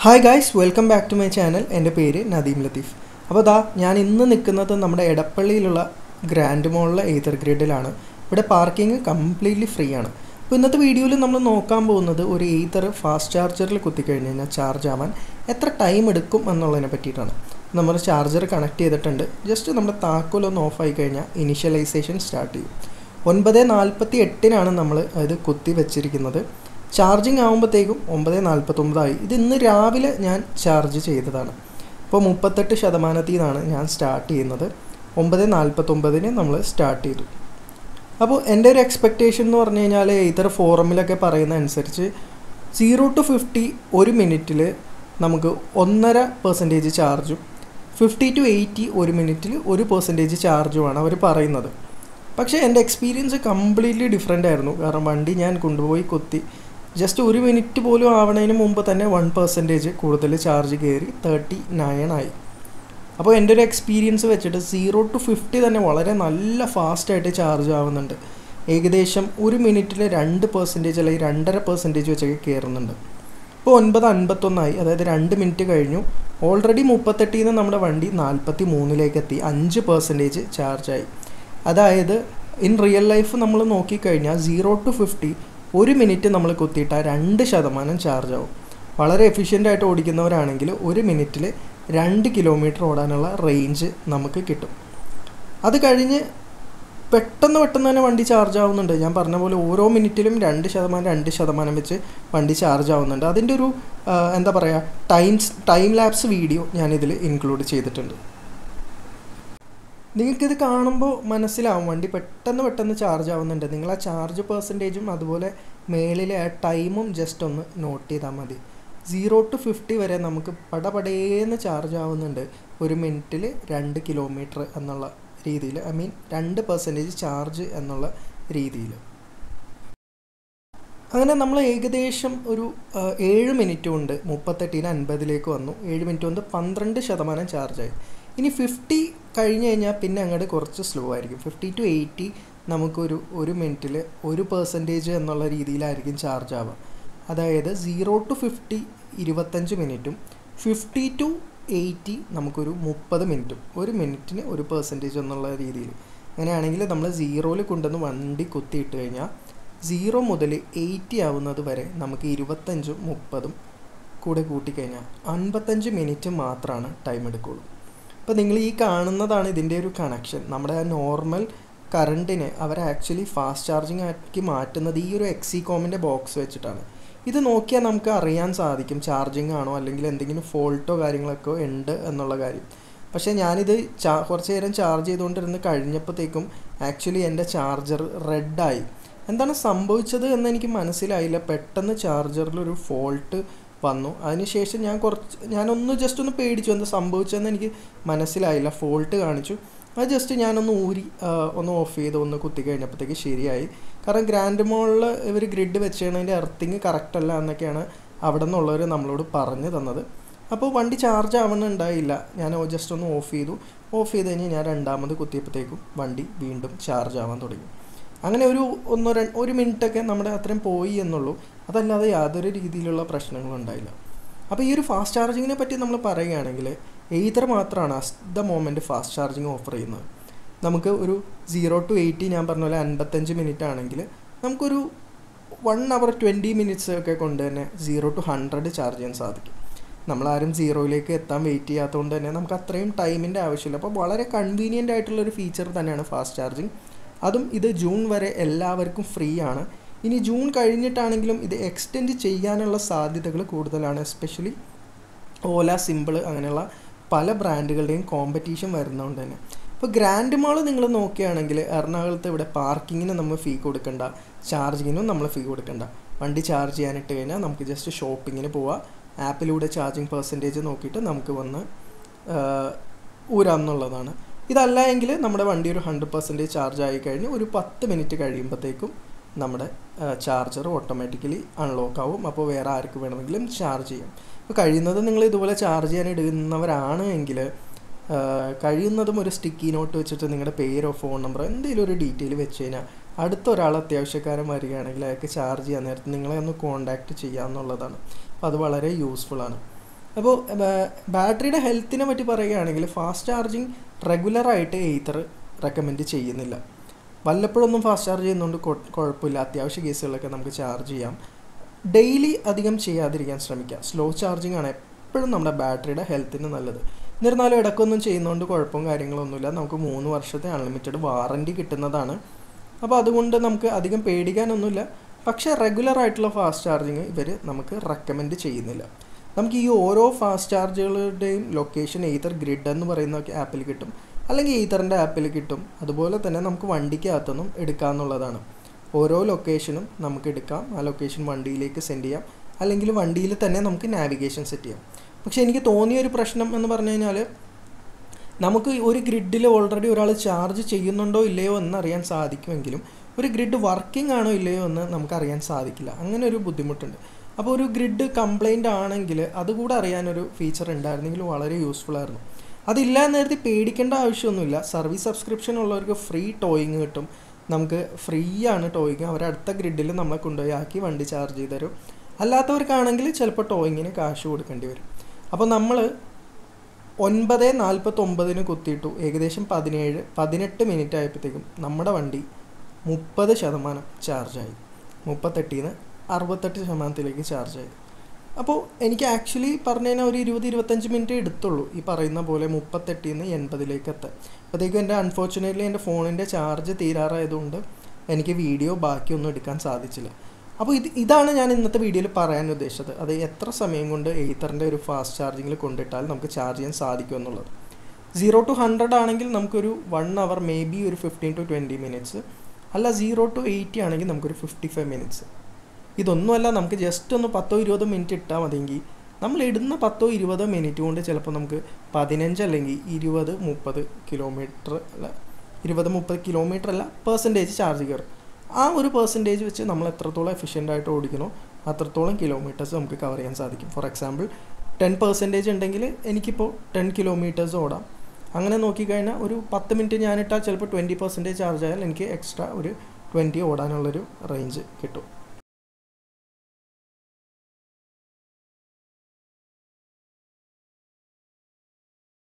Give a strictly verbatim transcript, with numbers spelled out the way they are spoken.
Hi guys, welcome back to my channel. എൻ്റെ പേര് നദീം ലത്തീഫ്. അപ്പോൾ ദാ ഞാൻ ഇന്ന് നിൽക്കുന്നത് നമ്മുടെ എടപ്പള്ളിയിലുള്ള ഗ്രാൻഡ് മോളിലെ എയ്തർ ഗ്രിഡിലാണ്. ഇവിടെ പാർക്കിംഗ് കംപ്ലീറ്റ്ലി ഫ്രീ ആണ്. അപ്പോൾ ഇന്നത്തെ വീഡിയോയിൽ നമ്മൾ നോക്കാൻ പോകുന്നത് ഒരു എയ്തർ ഫാസ്റ്റ് ചാർജറിൽ കുത്തിക്കഴിഞ്ഞ് കഴിഞ്ഞാൽ ചാർജ് ആവാൻ എത്ര ടൈം എടുക്കും എന്നുള്ളതിനെ പറ്റിയിട്ടാണ്. നമ്മൾ ചാർജർ കണക്ട് ചെയ്തിട്ടുണ്ട്. ജസ്റ്റ് നമ്മുടെ താക്കോലൊന്ന് ഓഫായി കഴിഞ്ഞാൽ ഇനിഷ്യലൈസേഷൻ സ്റ്റാർട്ട് ചെയ്യും. ഒൻപത് നാൽപ്പത്തി എട്ടിനാണ് നമ്മൾ ഇത് കുത്തി വെച്ചിരിക്കുന്നത്. ചാർജിങ് ആകുമ്പോഴത്തേക്കും ഒമ്പത് നാൽപ്പത്തൊമ്പതായി. ഇത് ഇന്ന് രാവിലെ ഞാൻ ചാർജ് ചെയ്തതാണ്. ഇപ്പോൾ മുപ്പത്തെട്ട് ശതമാനത്തിൽ നിന്നാണ് ഞാൻ സ്റ്റാർട്ട് ചെയ്യുന്നത്. ഒമ്പത് നാൽപ്പത്തൊമ്പതിന് നമ്മൾ സ്റ്റാർട്ട് ചെയ്തു. അപ്പോൾ എൻ്റെ ഒരു എക്സ്പെക്റ്റേഷൻ എന്ന് പറഞ്ഞു കഴിഞ്ഞാൽ ഇതര ഫോറമിലൊക്കെ പറയുന്ന അനുസരിച്ച് സീറോ ടു ഫിഫ്റ്റി ഒരു മിനിറ്റിൽ നമുക്ക് ഒന്നര പെർസെൻറ്റേജ് ചാർജും ഫിഫ്റ്റി ടു എയ്റ്റി ഒരു മിനിറ്റിൽ ഒരു പെർസെൻറ്റേജ് ചാർജുമാണ് അവർ പറയുന്നത്. പക്ഷേ എൻ്റെ എക്സ്പീരിയൻസ് കംപ്ലീറ്റ്ലി ഡിഫറെൻ്റ് ആയിരുന്നു. കാരണം വണ്ടി ഞാൻ കൊണ്ടുപോയി കുത്തി ജസ്റ്റ് ഒരു മിനിറ്റ് പോലും ആവണതിന് മുമ്പ് തന്നെ വൺ പെർസെൻറ്റേജ് കൂടുതൽ ചാർജ് കയറി തേർട്ടി നയൻ ആയി. അപ്പോൾ എൻ്റെ ഒരു എക്സ്പീരിയൻസ് വെച്ചിട്ട് സീറോ ടു ഫിഫ്റ്റി തന്നെ വളരെ നല്ല ഫാസ്റ്റായിട്ട് ചാർജ് ആവുന്നുണ്ട്. ഏകദേശം ഒരു മിനിറ്റിൽ രണ്ട് പെർസെൻറ്റേജ് അല്ലെങ്കിൽ രണ്ടര പെർസെൻറ്റേജ് വെച്ചൊക്കെ കയറുന്നുണ്ട്. ഇപ്പോൾ ഒൻപത് അൻപത്തൊന്നായി, അതായത് രണ്ട് മിനിറ്റ് കഴിഞ്ഞു. ഓൾറെഡി മുപ്പത്തെട്ടിൽ നിന്ന് നമ്മുടെ വണ്ടി നാൽപ്പത്തി മൂന്നിലേക്ക് എത്തി, അഞ്ച് പെർസെൻറ്റേജ് ചാർജായി. അതായത് ഇൻ റിയൽ ലൈഫ് നമ്മൾ നോക്കിക്കഴിഞ്ഞാൽ സീറോ ടു ഫിഫ്റ്റി ഒരു മിനിറ്റ് നമ്മൾ കുത്തിയിട്ടാൽ രണ്ട് ശതമാനം ചാർജ് ആവും. വളരെ എഫിഷ്യൻ്റായിട്ട് ഓടിക്കുന്നവരാണെങ്കിൽ ഒരു മിനിറ്റിൽ രണ്ട് കിലോമീറ്റർ ഓടാനുള്ള റേഞ്ച് നമുക്ക് കിട്ടും. അത് കഴിഞ്ഞ് പെട്ടെന്ന് പെട്ടെന്ന് തന്നെ വണ്ടി ചാർജ് ആവുന്നുണ്ട്. ഞാൻ പറഞ്ഞ പോലെ ഓരോ മിനിറ്റിലും രണ്ട് ശതമാനം രണ്ട് ശതമാനം വെച്ച് വണ്ടി ചാർജ് ആവുന്നുണ്ട്. അതിൻ്റെ ഒരു എന്താ പറയുക ടൈംസ് ടൈം ലാപ്സ് വീഡിയോ ഞാനിതിൽ ഇൻക്ലൂഡ് ചെയ്തിട്ടുണ്ട്. നിങ്ങൾക്കിത് കാണുമ്പോൾ മനസ്സിലാവും വണ്ടി പെട്ടെന്ന് പെട്ടെന്ന് ചാർജ് ആവുന്നുണ്ട്. നിങ്ങൾ ആ ചാർജ് പെർസെൻറ്റേജും അതുപോലെ മേളിലെ ആ ടൈമും ജസ്റ്റ് ഒന്ന് നോട്ട് ചെയ്താൽ മതി. സീറോ ടു ഫിഫ്റ്റി വരെ നമുക്ക് പടപടേന്ന് ചാർജ് ആവുന്നുണ്ട് ഒരു മിനിറ്റിൽ രണ്ട് കിലോമീറ്റർ എന്നുള്ള രീതിയിൽ. ഐ മീൻ രണ്ട് പെർസെൻറ്റേജ് ചാർജ് എന്നുള്ള രീതിയിൽ. അങ്ങനെ നമ്മൾ ഏകദേശം ഒരു ഏഴ് മിനിറ്റ് കൊണ്ട് മുപ്പത്തെട്ടിന് അൻപതിലേക്ക് വന്നു. ഏഴ് മിനിറ്റ് കൊണ്ട് പന്ത്രണ്ട് ശതമാനം ചാർജായി. ഇനി ഫിഫ്റ്റി കഴിഞ്ഞ് കഴിഞ്ഞാൽ പിന്നെ അങ്ങോട്ട് കുറച്ച് സ്ലോ ആയിരിക്കും. ഫിഫ്റ്റി ടു എയ്റ്റി നമുക്കൊരു ഒരു മിനിറ്റിൽ ഒരു പെർസെൻറ്റേജ് എന്നുള്ള രീതിയിലായിരിക്കും ചാർജ് ആവുക. അതായത് സീറോ ടു ഫിഫ്റ്റി ഇരുപത്തഞ്ച് മിനിറ്റും ഫിഫ്റ്റി ടു എയ്റ്റി നമുക്കൊരു മുപ്പത് മിനിറ്റും, ഒരു മിനിറ്റിന് ഒരു പെർസെൻറ്റേജ് എന്നുള്ള രീതിയിൽ. അങ്ങനെയാണെങ്കിൽ നമ്മൾ സീറോയിൽ കൊണ്ടുവന്ന് വണ്ടി കുത്തിയിട്ട് കഴിഞ്ഞാൽ സീറോ മുതൽ എയ്റ്റി ആവുന്നത് വരെ നമുക്ക് ഇരുപത്തഞ്ചും മുപ്പതും കൂടെ കൂട്ടിക്കഴിഞ്ഞാൽ അൻപത്തഞ്ച് മിനിറ്റ് മാത്രമാണ് ടൈം എടുക്കുകയുള്ളൂ. ഇപ്പോൾ നിങ്ങൾ ഈ കാണുന്നതാണ് ഇതിൻ്റെ ഒരു കണക്ഷൻ. നമ്മുടെ ആ നോർമൽ കറണ്ടിനെ അവർ ആക്ച്വലി ഫാസ്റ്റ് ചാർജിങ് ആക്കി മാറ്റുന്നത് ഈ ഒരു എക്സികോമിൻ്റെ ബോക്സ് വെച്ചിട്ടാണ്. ഇത് നോക്കിയാൽ നമുക്ക് അറിയാൻ സാധിക്കും ചാർജിങ് ആണോ അല്ലെങ്കിൽ എന്തെങ്കിലും ഫോൾട്ടോ കാര്യങ്ങളൊക്കെ ഉണ്ട് എന്നുള്ള കാര്യം. പക്ഷേ ഞാനിത് ചാ കുറച്ച് നേരം ചാർജ് ചെയ്തുകൊണ്ടിരുന്ന് കഴിഞ്ഞപ്പോഴത്തേക്കും ആക്ച്വലി എൻ്റെ ചാർജർ റെഡായി. എന്താണ് സംഭവിച്ചത് എന്ന് എനിക്ക് മനസ്സിലായില്ല. പെട്ടെന്ന് ചാർജറിലൊരു ഫോൾട്ട് വന്നു. അതിനുശേഷം ഞാൻ കുറച്ച് ഞാനൊന്ന് ജസ്റ്റ് ഒന്ന് പേടിച്ചു, എന്താ സംഭവിച്ചതെന്ന് എനിക്ക് മനസ്സിലായില്ല. ഫോൾട്ട് കാണിച്ചു. അത് ജസ്റ്റ് ഞാനൊന്ന് ഊരി ഒന്ന് ഓഫ് ചെയ്ത് ഒന്ന് കുത്തി കഴിഞ്ഞപ്പോഴത്തേക്ക് ശരിയായി. കാരണം ഗ്രാൻഡ് മോളിൽ ഇവർ ഗ്രിഡ് വെച്ചതിൻ്റെ എർത്തിങ് കറക്റ്റ് അല്ല എന്നൊക്കെയാണ് അവിടെ നിന്നുള്ളവർ നമ്മളോട് പറഞ്ഞു തന്നത്. അപ്പോൾ വണ്ടി ചാർജ് ആവണുണ്ടായില്ല. ഞാൻ ജസ്റ്റ് ഒന്ന് ഓഫ് ചെയ്തു. ഓഫ് ചെയ്ത് കഴിഞ്ഞ് ഞാൻ രണ്ടാമത് കുത്തിയപ്പോഴത്തേക്കും വണ്ടി വീണ്ടും ചാർജ് ആവാൻ തുടങ്ങി. അങ്ങനെ ഒരു ഒന്നോ രണ്ട് ഒരു മിനിറ്റൊക്കെ നമ്മുടെ അത്രയും പോയി എന്നുള്ളൂ. അതല്ലാതെ യാതൊരു രീതിയിലുള്ള പ്രശ്നങ്ങളും ഉണ്ടായില്ല. അപ്പോൾ ഈ ഒരു ഫാസ്റ്റ് ചാർജിങ്ങിനെ പറ്റി നമ്മൾ പറയുകയാണെങ്കിൽ എയ്തർ മാത്രമാണ് at the moment fast charging offer ചെയ്യുന്നത്. നമുക്ക് ഒരു സീറോ ടു എയ്റ്റി ഞാൻ പറഞ്ഞ പോലെ അൻപത്തഞ്ച് മിനിറ്റ് ആണെങ്കിൽ നമുക്കൊരു വൺ അവർ ട്വൻറ്റി മിനിറ്റ്സ് ഒക്കെ കൊണ്ട് തന്നെ സീറോ ടു ഹൺഡ്രഡ് ചാർജ് ചെയ്യാൻ സാധിക്കും. നമ്മളാരും സീറോയിലേക്ക് എത്താൻ വെയിറ്റ് ചെയ്യാത്തതുകൊണ്ട് തന്നെ നമുക്ക് അത്രയും ടൈമിൻ്റെ ആവശ്യമില്ല. അപ്പോൾ വളരെ കൺവീനിയൻ്റ് ആയിട്ടുള്ളൊരു ഫീച്ചർ തന്നെയാണ് ഫാസ്റ്റ് ചാർജിങ്. അതും ഇത് ജൂൺ വരെ എല്ലാവർക്കും ഫ്രീ ആണ്. ഇനി ജൂൺ കഴിഞ്ഞിട്ടാണെങ്കിലും ഇത് എക്സ്റ്റെൻഡ് ചെയ്യാനുള്ള സാധ്യതകൾ കൂടുതലാണ്. എസ്പെഷ്യലി ഓല, സിമ്പിൾ അങ്ങനെയുള്ള പല ബ്രാൻഡുകളുടെയും കോമ്പറ്റീഷൻ വരുന്നതുകൊണ്ട് തന്നെ. ഇപ്പോൾ ഗ്രാൻഡ് മാൾ നിങ്ങൾ നോക്കുകയാണെങ്കിൽ എറണാകുളത്ത് ഇവിടെ പാർക്കിങ്ങിന് നമ്മൾ ഫീ കൊടുക്കണ്ട, ചാർജിങ്ങിനും നമ്മൾ ഫീ കൊടുക്കണ്ട. വണ്ടി ചാർജ് ചെയ്യാനിട്ട് കഴിഞ്ഞാൽ നമുക്ക് ജസ്റ്റ് ഷോപ്പിങ്ങിന് പോവാം. ആപ്പിലൂടെ ചാർജിങ് പെർസെൻറ്റേജ് നോക്കിയിട്ട് നമുക്ക് വന്ന് ഊരാം എന്നുള്ളതാണ്. ഇതല്ല എങ്കിൽ നമ്മുടെ വണ്ടി ഒരു ഹൺഡ്രഡ് പെർസെൻറ്റേജ് ചാർജ് ആയി കഴിഞ്ഞ് ഒരു പത്ത് മിനിറ്റ് കഴിയുമ്പോഴത്തേക്കും നമ്മുടെ ചാർജർ ഓട്ടോമാറ്റിക്കലി അൺലോക്ക് ആവും. അപ്പോൾ വേറെ ആർക്ക് വേണമെങ്കിലും ചാർജ് ചെയ്യാം. ഇപ്പോൾ കഴിയുന്നത് നിങ്ങൾ ഇതുപോലെ ചാർജ് ചെയ്യാൻ ഇടുന്നവരാണ് എങ്കിൽ കഴിയുന്നതും ഒരു സ്റ്റിക്കി നോട്ട് വെച്ചിട്ട് നിങ്ങളുടെ പേരോ ഫോൺ നമ്പറോ എന്തെങ്കിലും ഒരു ഡീറ്റെയിൽ വെച്ച് കഴിഞ്ഞാൽ അടുത്ത ഒരാൾ അത്യാവശ്യക്കാരൻ വരികയാണെങ്കിൽ അയാൾക്ക് ചാർജ് ചെയ്യാൻ നേരത്തെ നിങ്ങളെ ഒന്ന് കോൺടാക്റ്റ് ചെയ്യാമെന്നുള്ളതാണ്. അപ്പോൾ അത് വളരെ യൂസ്ഫുള്ളാണ്. അപ്പോൾ ബാറ്ററിയുടെ ഹെൽത്തിനെ പറ്റി പറയുകയാണെങ്കിൽ ഫാസ്റ്റ് ചാർജിങ് റെഗുലറായിട്ട് എയ്തർ റെക്കമെൻഡ് ചെയ്യുന്നില്ല. വല്ലപ്പോഴൊന്നും ഫാസ്റ്റ് ചാർജ് ചെയ്യുന്നതുകൊണ്ട് കുഴപ്പമില്ല, അത്യാവശ്യ കേസുകളിലൊക്കെ നമുക്ക് ചാർജ് ചെയ്യാം. ഡെയിലി അധികം ചെയ്യാതിരിക്കാൻ ശ്രമിക്കുക. സ്ലോ ചാർജിങ് ആണ് എപ്പോഴും നമ്മുടെ ബാറ്ററിയുടെ ഹെൽത്തിന് നല്ലത്. എന്നിരുന്നാലും ഇടയ്ക്കൊന്നും ചെയ്യുന്നതുകൊണ്ട് കുഴപ്പവും കാര്യങ്ങളൊന്നുമില്ല. നമുക്ക് മൂന്ന് വർഷത്തെ അൺലിമിറ്റഡ് വാറൻറ്റി കിട്ടുന്നതാണ്. അപ്പോൾ അതുകൊണ്ട് നമുക്ക് അധികം പേടിക്കാനൊന്നുമില്ല. പക്ഷേ റെഗുലർ ആയിട്ടുള്ള ഫാസ്റ്റ് ചാർജിങ് ഇവർ നമുക്ക് റെക്കമെൻഡ് ചെയ്യുന്നില്ല. നമുക്ക് ഈ ഓരോ ഫാസ്റ്റ് ചാർജുകളുടെയും ലൊക്കേഷൻ എയ്തർ ഗ്രിഡ് എന്ന് പറയുന്ന ആപ്പിൽ കിട്ടും, അല്ലെങ്കിൽ ഈതറിൻ്റെ ആപ്പിൽ കിട്ടും. അതുപോലെ തന്നെ നമുക്ക് വണ്ടിക്കകത്തൊന്നും എടുക്കാമെന്നുള്ളതാണ്. ഓരോ ലൊക്കേഷനും നമുക്ക് എടുക്കാം. ആ ലൊക്കേഷൻ വണ്ടിയിലേക്ക് സെൻഡ് ചെയ്യാം, അല്ലെങ്കിൽ വണ്ടിയിൽ തന്നെ നമുക്ക് നാവിഗേഷൻ സെറ്റ് ചെയ്യാം. പക്ഷേ എനിക്ക് തോന്നിയൊരു പ്രശ്നം എന്ന് പറഞ്ഞു കഴിഞ്ഞാൽ, നമുക്ക് ഒരു ഗ്രിഡിൽ ഓൾറെഡി ഒരാൾ ചാർജ് ചെയ്യുന്നുണ്ടോ ഇല്ലയോ എന്നറിയാൻ സാധിക്കുമെങ്കിലും ഒരു ഗ്രിഡ് വർക്കിംഗ് ആണോ ഇല്ലയോ എന്ന് നമുക്കറിയാൻ സാധിക്കില്ല. അങ്ങനെ ഒരു ബുദ്ധിമുട്ടുണ്ട്. അപ്പോൾ ഒരു ഗ്രിഡ് കംപ്ലൈൻ്റ് ആണെങ്കിൽ അതുകൂടെ അറിയാനൊരു ഫീച്ചർ ഉണ്ടായിരുന്നെങ്കിൽ വളരെ യൂസ്ഫുൾ ആയിരുന്നു. അതില്ല എന്ന് കരുതി പേടിക്കേണ്ട ആവശ്യമൊന്നുമില്ല. സർവീസ് സബ്സ്ക്രിപ്ഷൻ ഉള്ളവർക്ക് ഫ്രീ ടോയിങ് കിട്ടും. നമുക്ക് ഫ്രീ ആണ് ടോയിങ്. അവർ അടുത്ത ഗ്രിഡിൽ നമ്മളെ കൊണ്ടുപോയി ആക്കി വണ്ടി ചാർജ് ചെയ്ത് തരും. അല്ലാത്തവർക്കാണെങ്കിൽ ചിലപ്പോൾ ടോയിങ്ങിന് കാശ് കൊടുക്കേണ്ടി വരും. അപ്പോൾ നമ്മൾ ഒൻപത് നാൽപ്പത്തൊമ്പതിന് കുത്തിയിട്ടു. ഏകദേശം പതിനേഴ് പതിനെട്ട് മിനിറ്റ് ആയപ്പോഴത്തേക്കും നമ്മുടെ വണ്ടി മുപ്പത് ശതമാനം ചാർജായി. മുപ്പത്തെട്ടിൽ നിന്ന് അറുപത്തെട്ട് ശതമാനത്തിലേക്ക് ചാർജായി. അപ്പോൾ എനിക്ക് ആക്ച്വലി പറഞ്ഞു കഴിഞ്ഞാൽ ഒരു ഇരുപത് ഇരുപത്തഞ്ച് മിനിറ്റ് എടുത്തുള്ളൂ ഈ പറയുന്ന പോലെ മുപ്പത്തെട്ടിൽ നിന്ന് എൺപതിലേക്ക് എത്താൻ. അപ്പോഴത്തേക്കും എൻ്റെ അൺഫോർച്ചുനേറ്റ്ലി എൻ്റെ ഫോണിൻ്റെ ചാർജ് തീരാറായതുകൊണ്ട് എനിക്ക് വീഡിയോ ബാക്കിയൊന്നും എടുക്കാൻ സാധിച്ചില്ല. അപ്പോൾ ഇത് ഇതാണ് ഞാൻ ഇന്നത്തെ വീഡിയോയിൽ പറയാൻ ഉദ്ദേശിച്ചത്. അത് എത്ര സമയം കൊണ്ട് എയ്തറിൻ്റെ ഒരു ഫാസ്റ്റ് ചാർജിങ്ങിൽ കൊണ്ടിട്ടാൽ നമുക്ക് ചാർജ് ചെയ്യാൻ സാധിക്കും എന്നുള്ളത്. സീറോ ടു ഹൺഡ്രഡ് ആണെങ്കിൽ നമുക്കൊരു വൺ അവർ മേ ബി ഒരു ഫിഫ്റ്റീൻ ടു ട്വൻറ്റി മിനിറ്റ്സ്, അല്ല സീറോ ടു എയ്റ്റി ആണെങ്കിൽ നമുക്കൊരു ഫിഫ്റ്റി ഫൈവ് മിനിറ്റ്സ്. ഇതൊന്നുമല്ല, നമുക്ക് ജസ്റ്റ് ഒന്ന് പത്തോ ഇരുപതോ മിനിറ്റ് ഇട്ടാൽ മതിയെങ്കിൽ നമ്മൾ ഇടുന്ന പത്തോ ഇരുപതോ മിനിറ്റ് കൊണ്ട് ചിലപ്പോൾ നമുക്ക് പതിനഞ്ച് അല്ലെങ്കിൽ ഇരുപത് മുപ്പത് കിലോമീറ്റർ അല്ല ഇരുപത് മുപ്പത് കിലോമീറ്റർ അല്ല പെർസെൻറ്റേജ് ചാർജ് കയറും. ആ ഒരു പെർസെൻറ്റേജ് വെച്ച് നമ്മൾ എത്രത്തോളം എഫിഷ്യൻ്റായിട്ട് ഓടിക്കണോ അത്രത്തോളം കിലോമീറ്റേഴ്സ് നമുക്ക് കവർ ചെയ്യാൻ സാധിക്കും. ഫോർ എക്സാമ്പിൾ ടെൻ പെർസെൻറ്റേജ് ഉണ്ടെങ്കിൽ എനിക്കിപ്പോൾ ടെൻ കിലോമീറ്റേഴ്സ് ഓടാം. അങ്ങനെ നോക്കിക്കഴിഞ്ഞാൽ ഒരു പത്ത് മിനിറ്റ് ഞാനിട്ടാൽ ചിലപ്പോൾ ട്വൻറ്റി പെർസെൻറ്റേജ് ചാർജ് ആയാൽ എനിക്ക് എക്സ്ട്രാ ഒരു ട്വൻറ്റി ഓടാനുള്ളൊരു റേഞ്ച് കിട്ടും.